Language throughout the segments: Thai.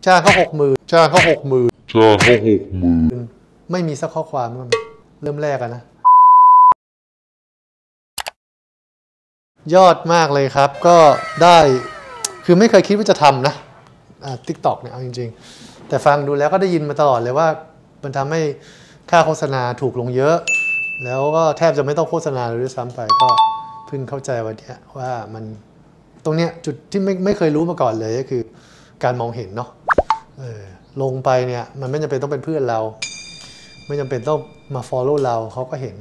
จ้างเขา60,000ไม่มีสักข้อความก็มีเริ่มแรกนะยอดมากเลยครับก็ได้คือไม่เคยคิดว่าจะทำนะTikTok เนี่ยเอาจริงๆแต่ฟังดูแล้วก็ได้ยินมาตลอดเลยว่ามันทำให้ค่าโฆษณาถูกลงเยอะแล้วก็แทบจะไม่ต้องโฆษณาเลยด้วยซ้ำไปก็เพิ่งเข้าใจวันนี้ว่ามันตรงเนี้ยจุดที่ไม่เคยรู้มาก่อนเลยก็คือการมองเห็นเนาะลงไปเนี่ยมันไม่จำเป็นต้องเป็นเพื่อนเราไม่จำเป็นต้องมา follow เราเขาก็เห็น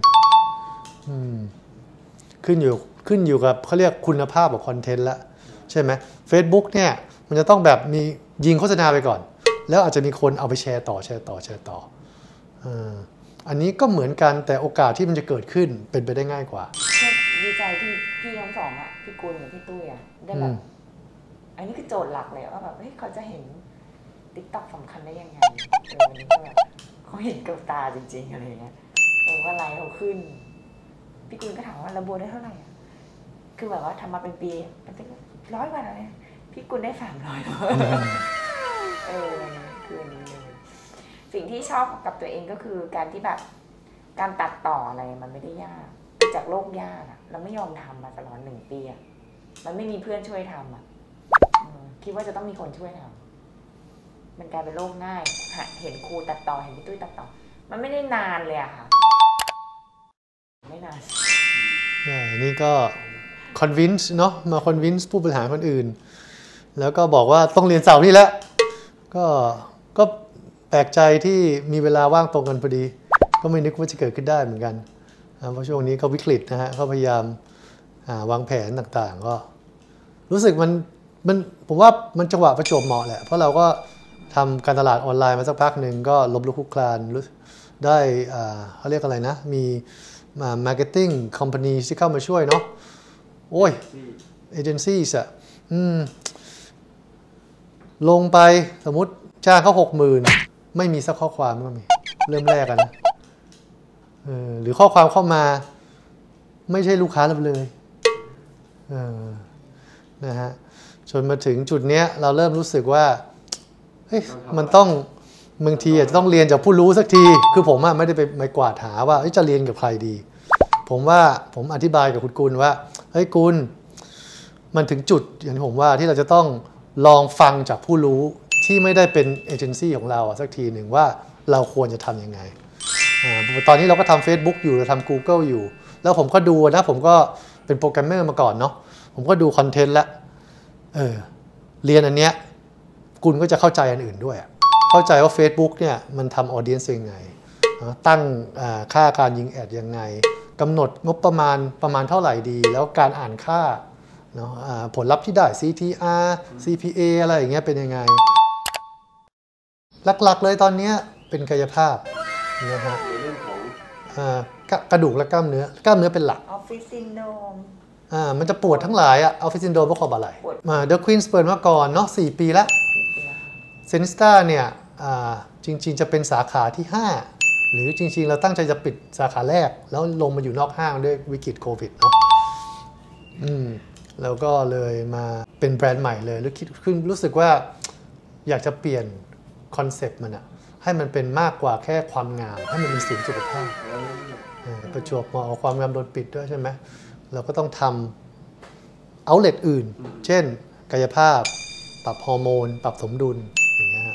ขึ้นอยู่กับเขาเรียกคุณภาพของคอนเทนต์ละใช่ไหม Facebook เนี่ยมันจะต้องแบบมียิงโฆษณาไปก่อนแล้วอาจจะมีคนเอาไปแชร์ต่ออันนี้ก็เหมือนกันแต่โอกาสที่มันจะเกิดขึ้นเป็นไปได้ง่ายกว่าดีใจที่พี่ทั้งสองอ่ะพี่กุลกับพี่ตุ้ยอ่ะได้แบบอันนี้คือโจทย์หลักเลยว่าแบบเขาจะเห็น TikTok สำคัญได้ยังไงวันนี้ก็แบบเขาเห็นกับตาจริงๆอะไรเงี้ยว่าไลค์เขาขึ้นพี่กุลก็ถามว่าระโบได้เท่าไหร่อ่ะคือแบบว่าทำมาเป็นปีมันเป็น100 กว่าเลยพี่กุลได้300คืออันนี้เลยสิ่งที่ชอบกับตัวเองก็คือการที่แบบการตัดต่ออะไรมันไม่ได้ยากจากโลกยากอะเราไม่ยอมทำมาตลอด1 ปีอะมันไม่มีเพื่อนช่วยทำอะคิดว่าจะต้องมีคนช่วยทำมันกลายเป็นโลกง่ายเห็นครูตัดต่อเห็นพี่ตุ้ยตัดต่อมันไม่ได้นานเลยอะค่ะไม่นานนี่ก็ convince เนาะมา convince ผู้บริหารคนอื่นแล้วก็บอกว่าต้องเรียนเสาร์นี้แล้วก็แปลกใจที่มีเวลาว่างตรงกันพอดีก็ไม่นึกว่าจะเกิดขึ้นได้เหมือนกันเพราะช่วงนี้ก็วิกฤตนะฮะเขาพยายามวางแผนต่างๆก็รู้สึกมันผมว่ามันจังหวะประจวบเหมาะแหละเพราะเราก็ทำการตลาดออนไลน์มาสักพักหนึ่งก็ล้มลุกคลุกคลานได้เขาเรียกอะไรนะมีmarketing company ที่เข้ามาช่วยเนาะโอ้ยเอเจนซี่อะลงไปสมมติจ้างเขา60,000ไม่มีสักข้อความก็มีเริ่มแรกนะหรือข้อความเข้ามาไม่ใช่ลูกค้าเราเลยนะฮะจนมาถึงจุดนี้เราเริ่มรู้สึกว่าเฮ้ยมันต้องบางทีอาจจะต้องเรียนจากผู้รู้สักทีคือผมไม่ได้ไปกวาดหาว่าจะเรียนกับใครดีผมอธิบายกับคุณกุลว่าเฮ้ยกุลมันถึงจุดอย่างที่ผมว่าที่เราจะต้องลองฟังจากผู้รู้ที่ไม่ได้เป็นเอเจนซี่ของเราสักทีหนึ่งว่าเราควรจะทำยังไงตอนนี้เราก็ทำ Facebook อยู่เราทำ Google อยู่แล้วผมก็ดูนะผมก็เป็นโปรแกรมเมอร์มาก่อนเนาะผมก็ดูคอนเทนต์แล้วเรียนอันเนี้ยคุณก็จะเข้าใจอันอื่นด้วยเข้าใจว่า Facebook เนี่ยมันทำออเดียนซ์ยังไงตั้งค่าการยิงแอดยังไงกำหนดงบประมาณเท่าไหร่ดีแล้วการอ่านค่าเนาะผลลัพธ์ที่ได้ CTR CPA อะไรอย่างเงี้ยเป็นยังไงหลักๆเลยตอนนี้เป็นกายภาพนะฮะเรื่องของกระดูกและกล้ามเนื้อเป็นหลักออฟฟิศซินโดรมมันจะปวดทั้งหลายออฟฟิศซินโดรมเพราะอะไรเดอะควีนส์เปิดมาก่อนเนาะ4 ปีแล้วเซนิสตาเนี่ยจริงๆจะเป็นสาขาที่5หรือจริงๆเราตั้งใจจะปิดสาขาแรกแล้วลงมาอยู่นอกห้างด้วยวิกฤตโควิดเนาะแล้วก็เลยมาเป็นแบรนด์ใหม่เลยแล้วรู้สึกว่าอยากจะเปลี่ยนคอนเซปต์มันให้มันเป็นมากกว่าแค่ความงามให้มันเป็นศูนย์สุขภาพประจวบเหมาะกับความงามโดนปิดด้วยใช่ไหมเราก็ต้องทำเอาท์เลทอื่นเช่นกายภาพปรับฮอร์โมนปรับสมดุลอย่างเงี้ย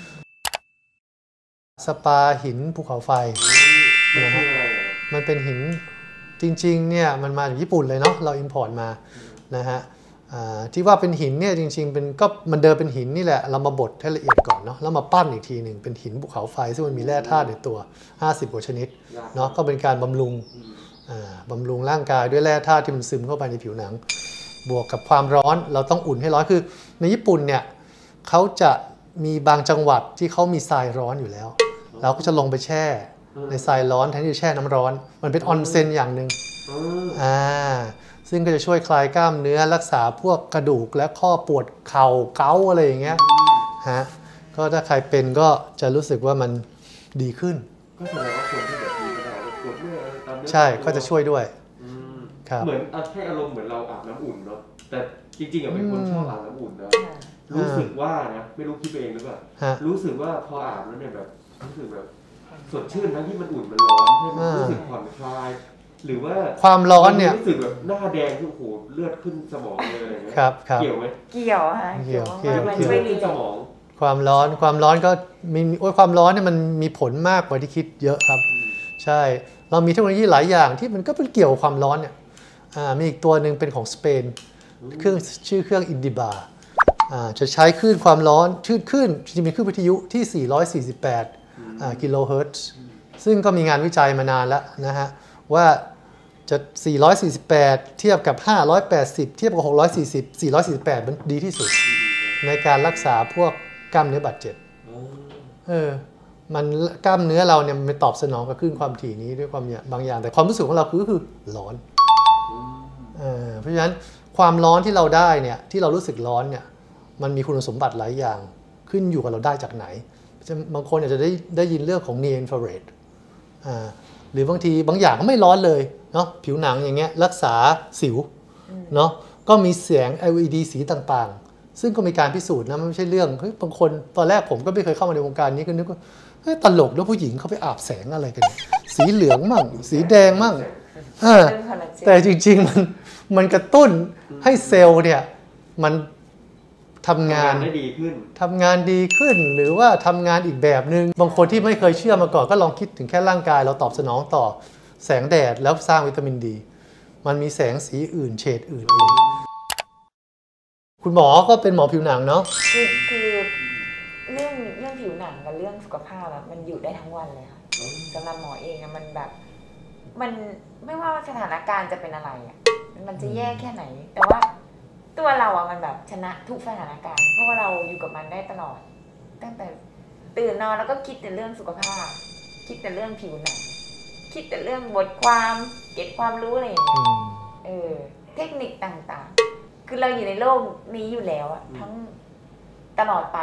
สปาหินภูเขาไฟนะฮะมันเป็นหินจริงๆเนี่ยมันมาจากญี่ปุ่นเลยเนาะเราอิมพอร์ตมานะฮะที่ว่าเป็นหินเนี่ยจริงๆมันเดิมเป็นหินนี่แหละเรามาบดให้ละเอียดก่อนเนาะแล้วมาปั้นอีกทีหนึ่งเป็นหินภูเขาไฟซึ่งมันมีแร่ธาตุในตัว50 กว่าชนิดเนาะก็เป็นการบำรุงร่างกายด้วยแร่ธาตุที่มันซึมเข้าไปในผิวหนังบวกกับความร้อนเราต้องอุ่นให้ร้อนคือในญี่ปุ่นเนี่ยเขาจะมีบางจังหวัดที่เขามีทรายร้อนอยู่แล้วเราก็จะลงไปแช่ในทรายร้อนแทนที่จะแช่น้ำร้อนมันเป็นออนเซ็นอย่างหนึ่งซึ่งก็จะช่วยคลายกล้ามเนื้อรักษาพวกกระดูกและข้อปวดเข่าเกาอะไรอย่างเงี้ยก็ถ้าใครเป็นก็จะรู้สึกว่ามันดีขึ้นก็แสดงว่าคนที่แบบมีปัญหาปวดเมื่อยตามเนื้อใช่ก็จะช่วยด้วยเหมือนให้อารมณ์เหมือนเราอาบน้ำอุ่นเนาะแต่จริงๆเป็นคนชอบอาบน้ำอุ่นนะรู้สึกว่านะไม่รู้คิดเองหรือเปล่าฮะรู้สึกว่าพออาบแล้วเนี่ยแบบรู้สึกแบบสดชื่นทั้งที่มันอุ่นมันร้อนให้มันรู้สึกผ่อนคลายหรือว่าความร้อนเนี่ยรู้สึกแบบหน้าแดงที่โอ้โหเลือดขึ้นสมองเลยอะไรเงี้ยครับครับเกี่ยวไหมเกี่ยวค่ะเกี่ยวมากๆมันช่วยรีสแลกมซ์องความร้อนก็มีความร้อนเนี่ยมันมีผลมากกว่าที่คิดเยอะครับ ใช่เรามีเทคโนโลยีหลายอย่างที่มันก็เป็นเกี่ยวกับความร้อนเนี่ยมีอีกตัวหนึ่งเป็นของสเปนเครื่องชื่อเครื่องอินดิบาจะใช้คลื่นความร้อนคลื่นจริงๆเป็นคลื่นวิทยุที่ 448 กิโลเฮิรตซ์ซึ่งก็มีงานวิจัยมานานแล้วนะฮะว่าจะ 448 เทียบกับ 580 เทียบกับ 640 448 มันดีที่สุดในการรักษาพวกกล้ามเนื้อบาดเจ็บมันกล้ามเนื้อเราเนี่ยมันตอบสนองกับคลื่นความถี่นี้ด้วยความบางอย่างแต่ความรู้สึกของเราคือร้อนเพราะฉะนั้นความร้อนที่เราได้เนี่ยที่เรารู้สึกร้อนเนี่ยมันมีคุณสมบัติหลายอย่างขึ้นอยู่กับเราได้จากไหนบางคนอาจจะได้ยินเรื่องของ near infrared หรือบางทีบางอย่างก็ไม่ร้อนเลยเนาะผิวหนังอย่างเงี้ยรักษาสิวเนาะก็มีแสง LED สีต่างๆซึ่งก็มีการพิสูจน์นะมันไม่ใช่เรื่องเฮ้ยบางคนตอนแรกผมก็ไม่เคยเข้ามาในวงการนี้ก็นึกว่าเฮ้ยตลกแล้วผู้หญิงเขาไปอาบแสงอะไรกันสีเหลืองมั่งสีแดงมั่งแต่จริงๆมันกระตุ้นให้เซลล์เนี่ยมันทำงานได้ดีขึ้นทำงานดีขึ้นหรือว่าทำงานอีกแบบนึงบางคนที่ไม่เคยเชื่อมาก่อนก็ลองคิดถึงแค่ร่างกายเราตอบสนองต่อแสงแดดแล้วสร้างวิตามินดีมันมีแสงสีอื่นเฉดอื่นอีกคุณหมอก็เป็นหมอผิวหนังเนาะคือเรื่องผิวหนังกับเรื่องสุขภาพมันอยู่ได้ทั้งวันเลยค่ะสำหรับหมอเองมันแบบมันไม่ว่าสถานการณ์จะเป็นอะไรมันจะแย่แค่ไหนแต่ว่าตัวเรามันแบบชนะทุกสถานการณ์เพราะว่าเราอยู่กับมันได้ตลอดตั้งแต่ตื่นนอนแล้วก็คิดแต่เรื่องสุขภาพคิดแต่เรื่องผิวหนังคิดแต่เรื่องบทความเก็บความรู้อะไรอย่างเงี้ยเทคนิคต่างๆคือเราอยู่ในโลกนี้อยู่แล้วทั้งตลอดไป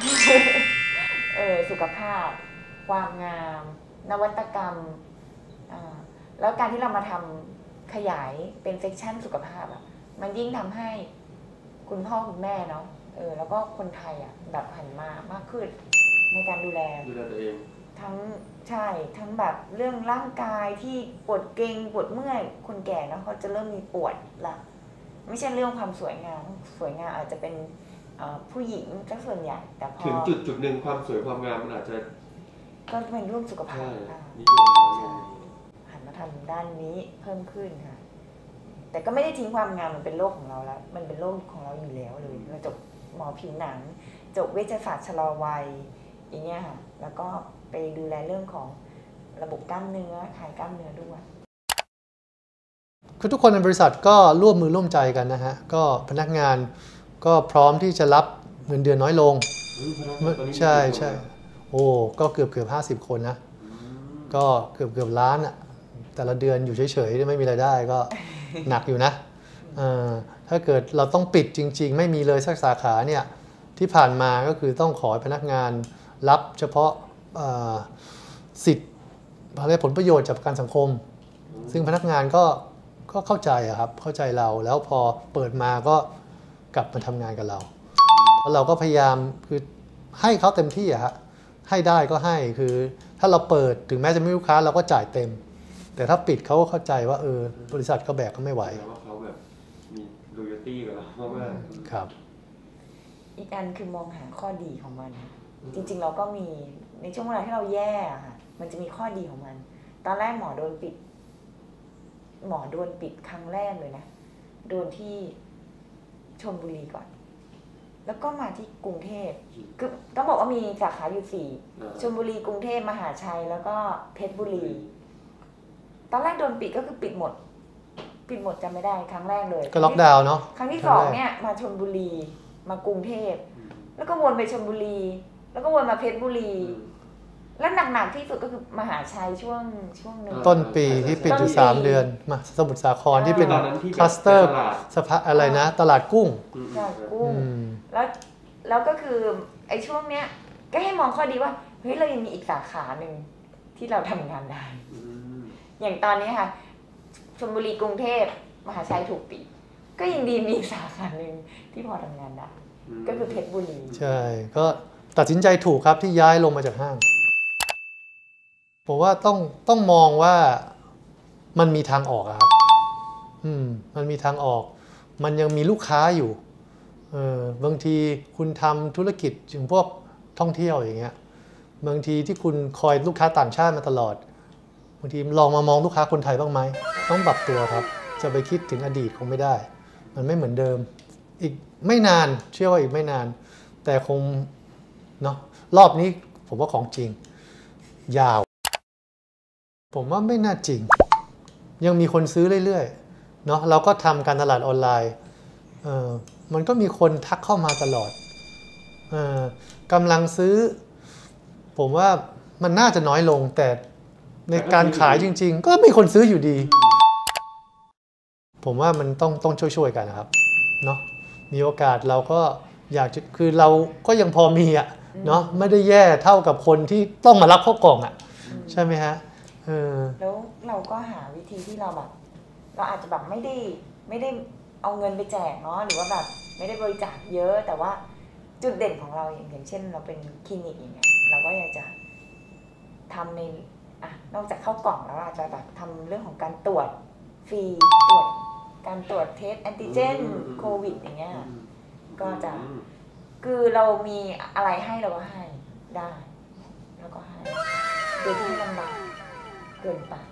สุขภาพความงามนวัตกรรมแล้วการที่เรามาทำขยายเป็นเซกชันสุขภาพมันยิ่งทำให้คุณพ่อคุณแม่เนาะแล้วก็คนไทยแบบหันมามากขึ้นในการดูแลตัวเองทั้งใช่ทั้งแบบเรื่องร่างกายที่ปวดเกร็งปวดเมื่อยคนแก่เนาะเขาจะเริ่มมีปวดละไม่ใช่เรื่องความสวยงามอาจจะเป็นผู้หญิงก็ส่วนใหญ่แต่พอถึงจุดหนึ่งความสวยความงามมันอาจจะก็เป็นเรื่องสุขภาพนิยมหันมาทำด้านนี้เพิ่มขึ้นค่ะแต่ก็ไม่ได้ทิ้งความงามมันเป็นโรคของเราแล้วมันเป็นโรคของเราอยู่แล้วเลยเราจบหมอผิวหนังจบเวชศาสตร์ชะลอวัยอย่างเงี้ยค่ะแล้วก็ไปดูแลเรื่องของระบบกล้ามเนื้อคลายกล้ามเนื้อด้วยคือทุกคนในบริษัทก็ร่วมมือร่วมใจกันนะฮะก็พนักงานก็พร้อมที่จะรับเงินเดือนน้อยลงใช่โอ้ก็เกือบ50 คนนะก็เกือบล้านแต่ละเดือนอยู่เฉยๆไม่มีรายได้ก็หนักอยู่นะถ้าเกิดเราต้องปิดจริงๆไม่มีเลยสักสาขาเนี่ยที่ผ่านมาก็คือต้องขอพนักงานรับเฉพาะสิทธิ์อะไรผลประโยชน์จากประกันสังคมซึ่งพนักงานก็เข้าใจครับเข้าใจเราแล้วพอเปิดมาก็กลับมาทำงานกับเราแล้วเราก็พยายามคือให้เขาเต็มที่ให้ได้ก็ให้คือถ้าเราเปิดถึงแม้จะไม่มีลูกค้าเราก็จ่ายเต็มแต่ถ้าปิดเขาก็เข้าใจว่าบริษัทเขาแบกก็ไม่ไหวว่าเขาแบบมี loyalty กับเรามากครับอีกอันคือมองหาข้อดีของมันจริงๆเราก็มีในช่วงเวลาที่เราแย่ค่ะมันจะมีข้อดีของมันตอนแรกหมอโดนปิดครั้งแรกเลยนะโดนที่ชลบุรีก่อนแล้วก็มาที่กรุงเทพคือต้องบอกว่ามีสาขาอยู่4ชลบุรีกรุงเทพมหาชัยแล้วก็เพชรบุรีตอนแรกโดนปิดก็คือปิดหมดจำไม่ได้ครั้งแรกเลยก็ล็อกดาวน์เนาะครั้งที่2เนี่ยมาชลบุรีมากรุงเทพแล้วก็วนไปชลบุรีแล้วก็วนมาเพชรบุรีแล้วหนักๆที่สุดก็คือมหาชัยช่วงนึงต้นปีที่ปิดอยู่3 เดือนมาสมุทรสาครที่เป็นคลัสเตอร์สภาอะไรนะตลาดกุ้งแล้วก็คือไอ้ช่วงเนี้ยก็ให้มองข้อดีว่าเฮ้ยเรายังมีอีกสาขาหนึ่งที่เราทำงานได้อย่างตอนนี้ค่ะชลบุรีกรุงเทพมหาชัยถูกปิดก็ยังดีมีสาขาหนึ่งที่พอทำงานได้ก็คือเพชรบุรีใช่ ก็ตัดสินใจถูกครับที่ย้ายลงมาจากห้างผมว่าต้องมองว่ามันมีทางออกครับมันมีทางออกมันยังมีลูกค้าอยู่บางทีคุณทำธุรกิจอย่างพวกท่องเที่ยวอย่างเงี้ยบางทีที่คุณคอยลูกค้าต่างชาติมาตลอดบางทีลองมามองลูกค้าคนไทยบ้างไหมต้องปรับตัวครับจะไปคิดถึงอดีตคงไม่ได้มันไม่เหมือนเดิมอีกไม่นานเชื่อว่าอีกไม่นานแต่คงเนาะรอบนี้ผมว่าของจริงยาวผมว่าไม่น่าจริงยังมีคนซื้อเรื่อยๆเนาะเราก็ทำการตลาดออนไลน์มันก็มีคนทักเข้ามาตลอดกำลังซื้อผมว่ามันน่าจะน้อยลงแต่ในการขายจริงๆก็มีคนซื้ออยู่ดีผมว่ามันต้องช่วยๆกันนะครับเนาะมีโอกาสเราก็อยากจะคือเราก็ยังพอมีอ่ะเนาะไม่ได้แย่เท่ากับคนที่ต้องมารับข้าวกล่องอ่ะใช่ไหมฮะแล้วเราก็หาวิธีที่เราแบบเราอาจจะแบบไม่ได้เอาเงินไปแจกเนาะหรือว่าแบบไม่ได้บริจาคเยอะแต่ว่าจุดเด่นของเราอย่างเช่นเราเป็นคลินิกอย่างเงี้ยเราก็อยากจะทำในนอกจากเข้ากล่องแล้วอาจจะแบบทำเรื่องของการตรวจฟรีการตรวจเทสแอนติเจนโควิดอย่างเงี้ยก็จะคือเรามีอะไรให้เราก็ให้ได้แล้วก็ให้โดยที่ไม่ลำบากเกินไป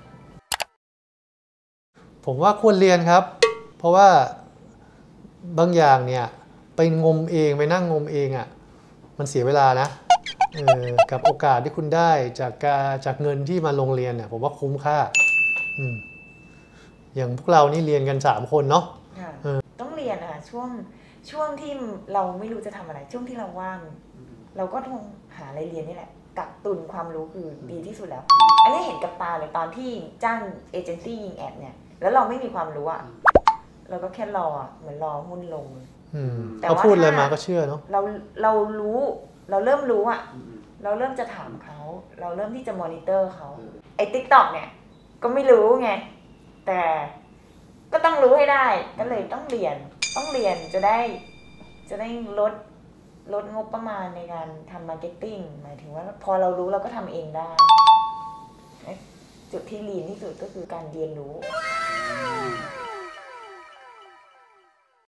ผมว่าควรเรียนครับเพราะว่าบางอย่างเนี่ยไปงมเองไปนั่งงมเองอ่ะมันเสียเวลานะกับโอกาสที่คุณได้จากเงินที่มาลงเรียนเนี่ยผมว่าคุ้มค่าอย่างพวกเรานี่เรียนกัน3 คนเนาะต้องเรียนช่วงที่เราไม่รู้จะทำอะไรช่วงที่เราว่างเราก็ต้องหาอะไรเรียนนี่แหละกักตุนความรู้คือดีที่สุดแล้วอันนี้เห็นกับตาเลยตอนที่จ้างเอเจนซี่ยิงแอดเนี่ยแล้วเราไม่มีความรู้อะเราก็แค่รอเหมือนรอหุ้นลงแต่ว่าพูดอะไรมาก็เชื่อเนาะเรารู้เราเริ่มรู้อะเราเริ่มจะถามเขาเราเริ่มที่จะมอนิเตอร์เขาไอ้ TikTok เนี่ยก็ไม่รู้ไงแต่ก็ต้องรู้ให้ได้ก็เลยต้องเรียนจะได้ลดงบประมาณในการทำมาร์เก็ตติ้งหมายถึงว่าพอเรารู้เราก็ทำเองได้จุดที่ลีนที่สุดก็คือการเรียนรู้